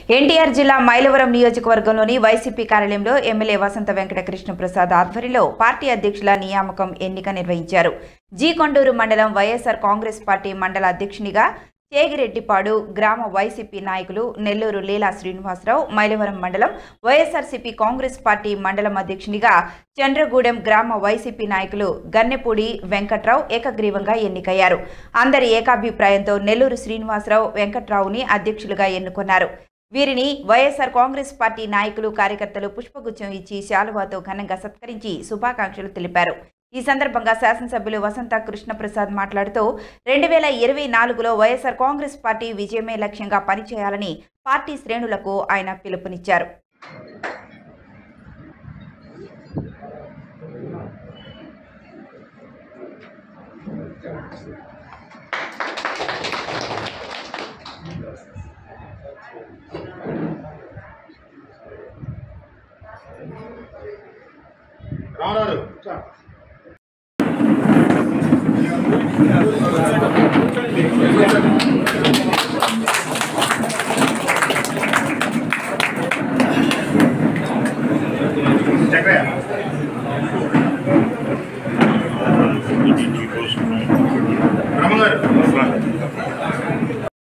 ఎన్టీఆర్ జిల్లా మైలవరం నియోజకవర్గంలోని వైసీపీ కార్యాలయంలో ఎమ్మెల్యే వసంత వెంకట కృష్ణ ప్రసాద్ ఆధ్వర్యంలో పార్టీ అధ్యక్షుల నియామకం ఎన్నిక నిర్వహించారు. జి కొండూరు మండలం వైఎస్ఆర్ కాంగ్రెస్ పార్టీ మండల అధ్యక్షునిగా చేగిరెడ్డిపాడు గ్రామ వైసీపీ నాయకులు నెల్లూరు లీలా శ్రీనివాసరావు, మైలవరం మండలం వైఎస్ఆర్సీపీ కాంగ్రెస్ పార్టీ మండలం అధ్యక్షునిగా చంద్రగూడెం గ్రామ వైసీపీ నాయకులు గన్నెపూడి వెంకట్రావు ఏకగ్రీవంగా ఎన్నికయ్యారు. అందరి ఏకాభిప్రాయంతో నెల్లూరు శ్రీనివాసరావు, వెంకట్రావుని అధ్యక్షులుగా ఎన్నుకున్నారు. వీరిని వైఎస్ఆర్ కాంగ్రెస్ పార్టీ నాయకులు, కార్యకర్తలు పుష్పగుచ్చం ఇచ్చి శాలువాతో ఘనంగా సత్కరించి శుభాకాంక్షలు తెలిపారు. ఈ సందర్భంగా శాసనసభ్యులు వసంత కృష్ణప్రసాద్ మాట్లాడుతూ 2024లో వైఎస్ఆర్ కాంగ్రెస్ పార్టీ విజయమే లక్ష్యంగా పనిచేయాలని పార్టీ శ్రేణులకు ఆయన పిలుపునిచ్చారు.